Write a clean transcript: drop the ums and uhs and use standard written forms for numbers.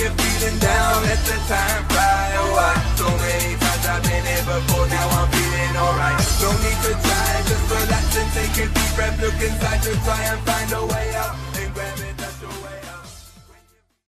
you're feeling down, let the time fly. Oh, so many times I've been here before, now I'm feeling alright. No need to try, just relax and take a deep breath. Look inside to try and find a